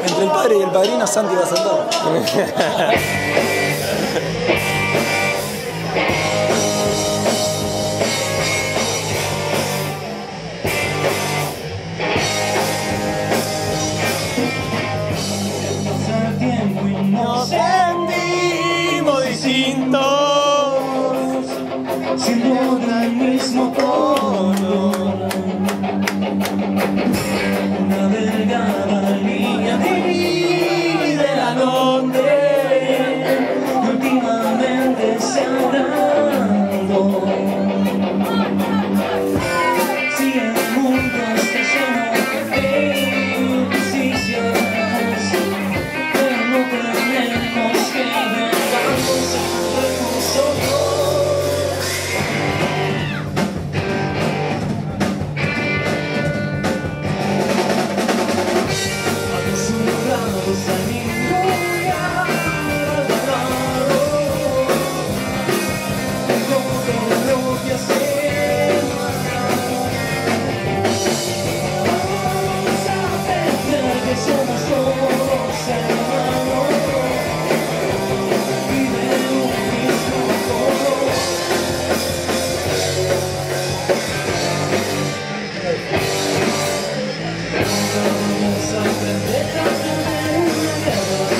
Entre el padre y el padrino, Santi va a saltar. Nos sentimos distintos, siendo del mismo color. Una delgada línea divide la noche, y últimamente se agrandó. Siguen juntos que son ejercicios, pero no tenemos que dejarnos entre nosotros. Acostumbrados a ningún lugar raro, como todo lo que hacemos acá. Vamos a aprender que somos todos hermanos y de un mismo color. Vamos a aprender a tener una guerra,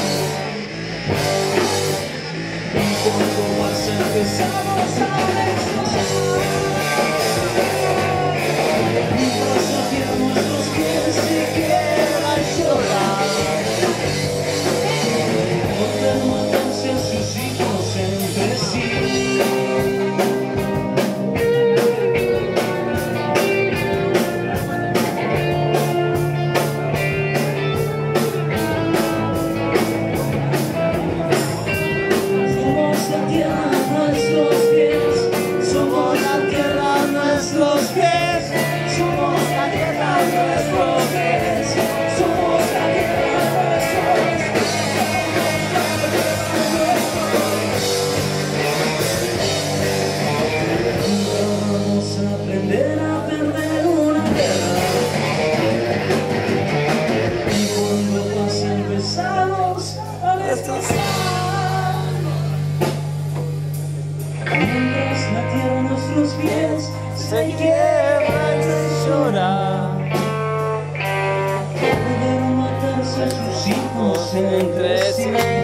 y cuando más empezamos a destrozar, mientras la tierra a nuestros pies se quiebra y llora, poder matarse a sus hijos entre sí. Somos la tierra a nuestros pies, somos la tierra a nuestros pies, somos la tierra a nuestros pies, somos la tierra a nuestros pies. Vamos a aprender a perder una guerra, y cuando pase empezamos a destrozar. Mientras la tierra a nuestros pies se quiebra y se llora, poder matarse a sus hijos entre sí.